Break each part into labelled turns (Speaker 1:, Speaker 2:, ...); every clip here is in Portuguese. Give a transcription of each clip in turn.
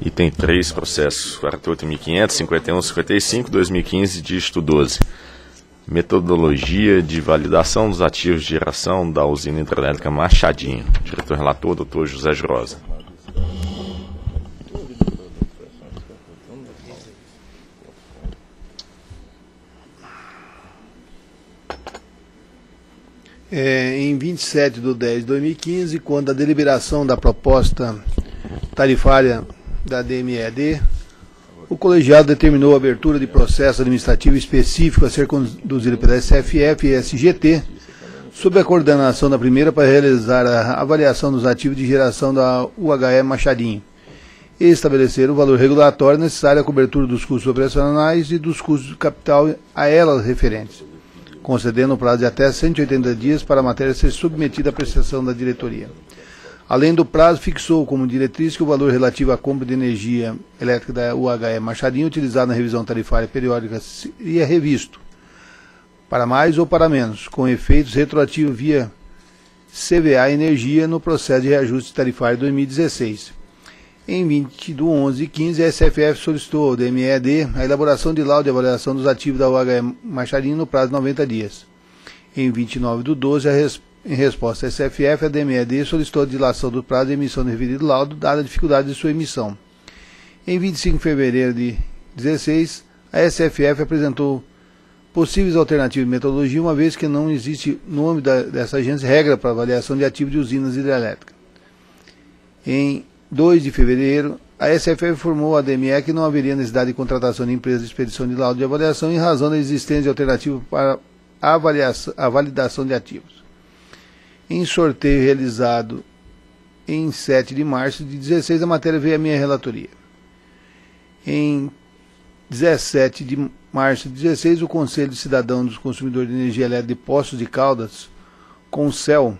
Speaker 1: Item 3, processo 48.500, 51.55, 2015, dígito 12. Metodologia de validação dos ativos de geração da usina hidrelétrica Machadinho. Diretor-relator, Dr. José Jurosa.
Speaker 2: Em 27/10/2015, quando a deliberação da proposta tarifária da DMED, o colegiado determinou a abertura de processo administrativo específico a ser conduzido pela SFF e SGT, sob a coordenação da primeira para realizar a avaliação dos ativos de geração da UHE Machadinho e estabelecer o valor regulatório necessário à cobertura dos custos operacionais e dos custos de capital a elas referentes, concedendo um prazo de até 180 dias para a matéria ser submetida à apreciação da diretoria. Além do prazo, fixou como diretriz que o valor relativo à compra de energia elétrica da UHE Machadinho utilizado na revisão tarifária periódica seria revisto, para mais ou para menos, com efeitos retroativos via CVA Energia no processo de reajuste tarifário 2016. Em 20/11/15, a SFF solicitou ao DMED a elaboração de laudo de avaliação dos ativos da UHE Machadinho no prazo de 90 dias. Em 29/12, em resposta à SFF, a DMED solicitou a dilação do prazo de emissão do referido laudo, dada a dificuldade de sua emissão. Em 25 de fevereiro de 2016, a SFF apresentou possíveis alternativas de metodologia, uma vez que não existe no âmbito dessa agência regra para avaliação de ativos de usinas hidrelétricas. Em 2 de fevereiro, a SFF informou à DME que não haveria necessidade de contratação de empresa de expedição de laudo de avaliação em razão da existência de alternativa para a validação de ativos. Em sorteio realizado em 7 de março de 2016, a matéria veio à minha relatoria. Em 17 de março de 2016, o Conselho de Cidadão dos Consumidores de Energia Elétrica de Poços de Caldas, CONCEL,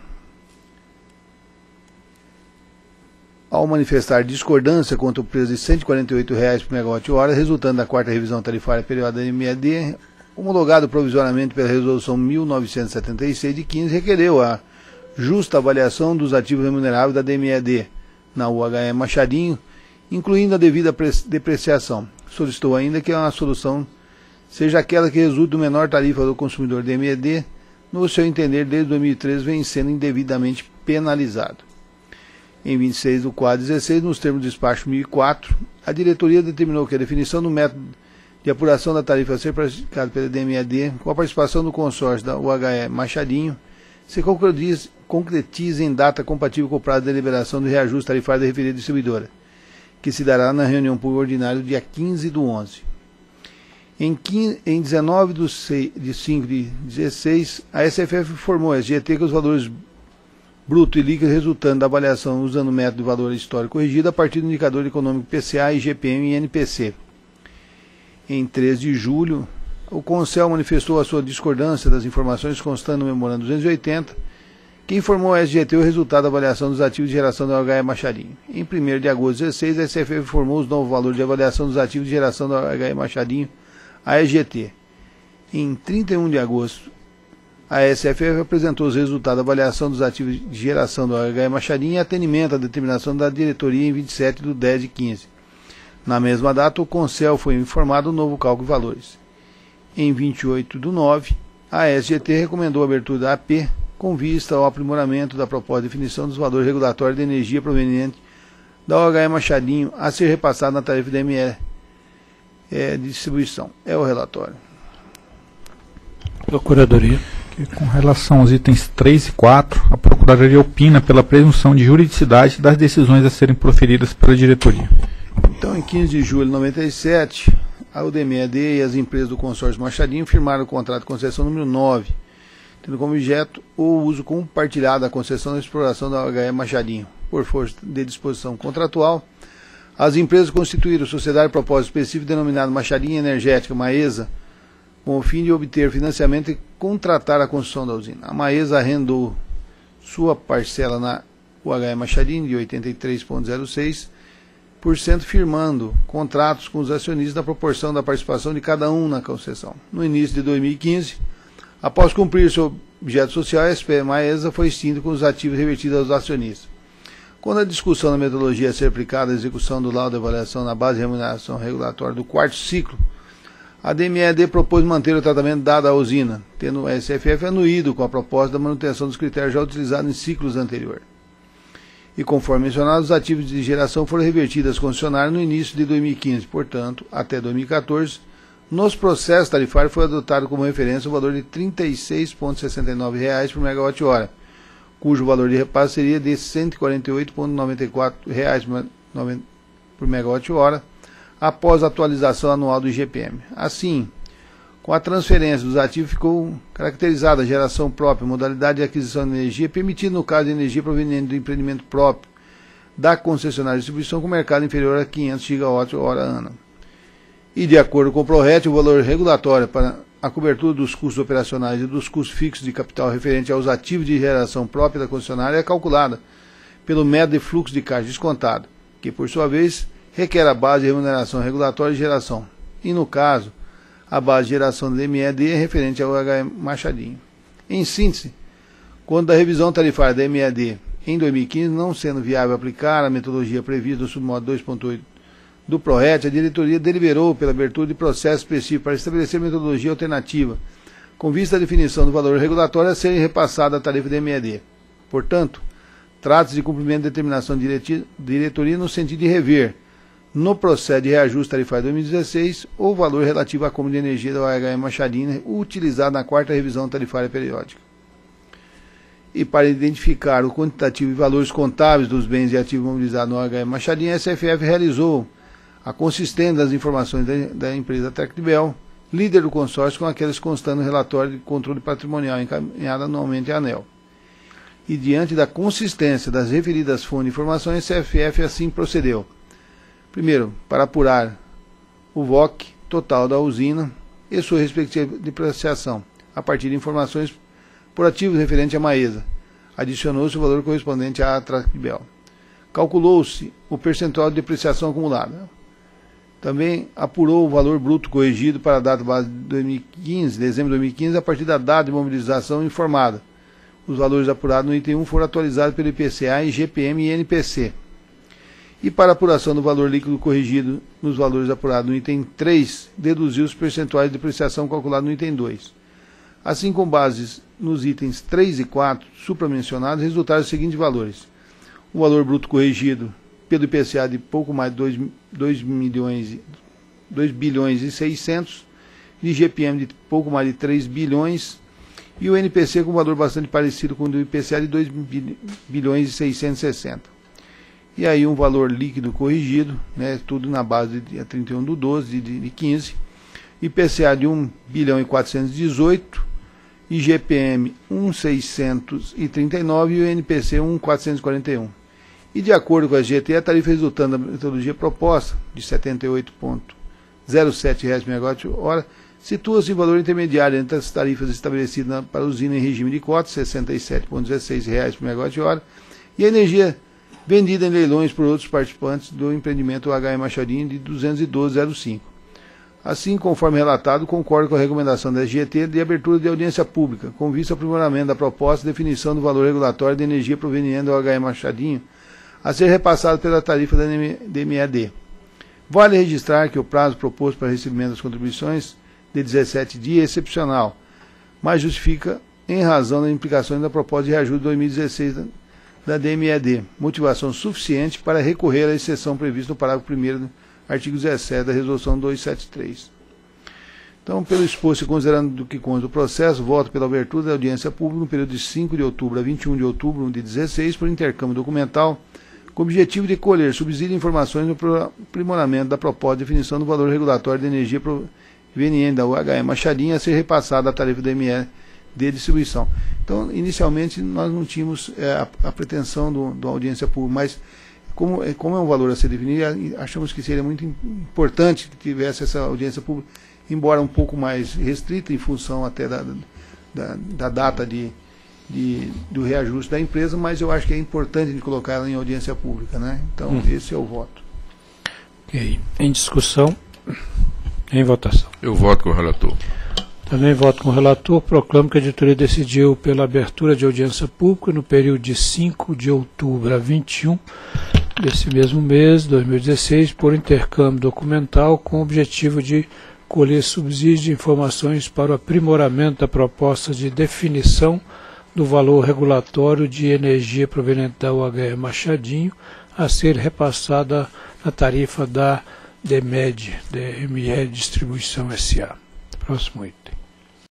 Speaker 2: ao manifestar discordância quanto ao preço de R$ 148,00 por megawatt-hora, resultando da quarta revisão tarifária periódica da MED, homologado provisoriamente pela Resolução 1976 de 15, requereu a justa avaliação dos ativos remuneráveis da DMED na UHE Machadinho, incluindo a devida depreciação. Solicitou ainda que a solução seja aquela que resulte do menor tarifa do consumidor DMED, no seu entender, desde 2013, vem sendo indevidamente penalizado. Em 26/4/16, nos termos do despacho 1004, a diretoria determinou que a definição do método de apuração da tarifa a ser praticada pela DMED, com a participação do consórcio da UHE Machadinho, se concretize em data compatível com o prazo de deliberação do reajuste tarifário da referida distribuidora, que se dará na reunião pública ordinária do dia 15/11. Em 19/5/16, a SFF informou a SGT que os valores bruto e líquido resultante da avaliação usando o método de valor histórico corrigido a partir do indicador econômico PCA, IGPM e NPC. Em 3 de julho, o Conselho manifestou a sua discordância das informações constando no memorando 280, que informou a SGT o resultado da avaliação dos ativos de geração da UHE Machadinho. Em 1º de agosto de 2016, a SFF informou os novos valores de avaliação dos ativos de geração da UHE Machadinho à SGT. Em 31 de agosto, a SFF apresentou os resultados da avaliação dos ativos de geração do UHE Machadinho em atendimento à determinação da diretoria em 27/10/15. Na mesma data, o Conselho foi informado do novo cálculo de valores. Em 28/9, a SGT recomendou a abertura da AP com vista ao aprimoramento da proposta de definição dos valores regulatórios de energia proveniente da UHE Machadinho a ser repassado na tarifa da ME de distribuição. É o relatório.
Speaker 3: Procuradoria. Com relação aos itens 3 e 4, a Procuradoria opina pela presunção de juridicidade das decisões a serem proferidas pela diretoria.
Speaker 2: Então, em 15 de julho de 97, a UDMED e as empresas do consórcio Machadinho firmaram o contrato de concessão número 9, tendo como objeto o uso compartilhado da concessão da exploração da UHE Machadinho. Por força de disposição contratual, as empresas constituíram sociedade de propósito específico denominada Machadinho Energética, Maesa, com o fim de obter financiamento e contratar a construção da usina. A Maesa arrendou sua parcela na UHE Machadinho de 83,06%, firmando contratos com os acionistas na proporção da participação de cada um na concessão. No início de 2015, após cumprir seu objeto social, a SP Maesa foi extinta com os ativos revertidos aos acionistas. Quando a discussão da metodologia a ser aplicada à execução do laudo de avaliação na base de remuneração regulatória do quarto ciclo, a DMEAD propôs manter o tratamento dado à usina, tendo o SFF anuído com a proposta da manutenção dos critérios já utilizados em ciclos anteriores. E conforme mencionado, os ativos de geração foram revertidos às concessionárias no início de 2015, portanto, até 2014, nos processos tarifários foi adotado como referência o valor de R$ 36,69 por megawatt-hora, cujo valor de repasse seria de R$ 148,94 por megawatt-hora, após a atualização anual do IGPM. Assim, com a transferência dos ativos, ficou caracterizada a geração própria, modalidade de aquisição de energia, permitida no caso de energia proveniente do empreendimento próprio da concessionária de distribuição com mercado inferior a 500 GWh ano. E, de acordo com o PRORET, o valor regulatório para a cobertura dos custos operacionais e dos custos fixos de capital referente aos ativos de geração própria da concessionária é calculada pelo método de fluxo de caixa descontado, que, por sua vez, requer a base de remuneração regulatória de geração. E, no caso, a base de geração do DMEAD é referente ao HM Machadinho. Em síntese, quando a revisão tarifária da MEAD em 2015, não sendo viável aplicar a metodologia prevista no submodo 2.8 do PRORET, a diretoria deliberou pela abertura de processo específico para estabelecer metodologia alternativa, com vista à definição do valor regulatório a ser repassado à tarifa da MEAD. Portanto, trata-se de cumprimento de determinação de diretoria no sentido de rever, no processo de reajuste tarifário de 2016, o valor relativo à compra de energia da OHM Machadinho utilizado na quarta revisão tarifária periódica. E para identificar o quantitativo e valores contábeis dos bens e ativos mobilizados no OHM Machadinho, a SFF realizou a consistência das informações da empresa Tractebel, líder do consórcio, com aqueles constando no relatório de controle patrimonial encaminhado anualmente à ANEEL. E diante da consistência das referidas fontes de informações, a SFF assim procedeu. Primeiro, para apurar o VOC total da usina e sua respectiva depreciação, a partir de informações por ativos referentes à Maesa. Adicionou-se o valor correspondente à Tractebel. Calculou-se o percentual de depreciação acumulada. Também apurou o valor bruto corrigido para a data base de 2015, dezembro de 2015, a partir da data de mobilização informada. Os valores apurados no item 1 foram atualizados pelo IPCA, IGPM e INPC. E para a apuração do valor líquido corrigido nos valores apurados no item 3, deduziu os percentuais de depreciação calculados no item 2. Assim, com bases nos itens 3 e 4 supramencionados, resultaram os seguintes valores. O valor bruto corrigido pelo IPCA de pouco mais de 2 bilhões e 600, de IGPM de pouco mais de 3 bilhões, e o NPC com um valor bastante parecido com o do IPCA de 2 bilhões e 660. E aí um valor líquido corrigido, né, tudo na base de 31/12 de 15, IPCA de 1 bilhão e 418, IGPM 1.639 e o NPC 1.441. E de acordo com a SGT, a tarifa resultante da metodologia proposta, de R$ 78,07 por megawatt-hora, situa-se em valor intermediário entre as tarifas estabelecidas para a usina em regime de cota, R$ 67,16 por megawatt-hora, e a energia vendida em leilões por outros participantes do empreendimento HM Machadinho de R$ 212,05. Assim, conforme relatado, concordo com a recomendação da SGT de abertura de audiência pública, com vista ao aprimoramento da proposta e definição do valor regulatório de energia proveniente do HM Machadinho, a ser repassado pela tarifa da DMEAD. Vale registrar que o prazo proposto para recebimento das contribuições de 17 dias é excepcional, mas justifica em razão das implicações da proposta de reajuste de 2016 da DMEAD, motivação suficiente para recorrer à exceção prevista no parágrafo 1º do artigo 17 da Resolução 273. Então, pelo exposto e considerando do que consta do processo, voto pela abertura da audiência pública no período de 5 de outubro a 21 de outubro de 2016 por intercâmbio documental, com o objetivo de colher subsídio e informações no aprimoramento da proposta de definição do valor regulatório de energia proveniente da UHM Machadinho a ser repassada à tarifa da ME de distribuição. Então, inicialmente, nós não tínhamos a pretensão da audiência pública, mas como é um valor a ser definido, achamos que seria muito importante que tivesse essa audiência pública, embora um pouco mais restrita, em função até da data do reajuste da empresa, mas eu acho que é importante de colocar ela em audiência pública, né? Então, esse é o voto.
Speaker 4: Ok. Em discussão, em votação.
Speaker 5: Eu voto com o relator.
Speaker 4: Também voto com o relator, proclamo que a diretoria decidiu pela abertura de audiência pública no período de 5 de outubro a 21 desse mesmo mês, 2016, por intercâmbio documental com o objetivo de colher subsídios de informações para o aprimoramento da proposta de definição do valor regulatório de energia proveniente da UHE Machadinho a ser repassada na tarifa da DME Distribuição S.A. Próximo item.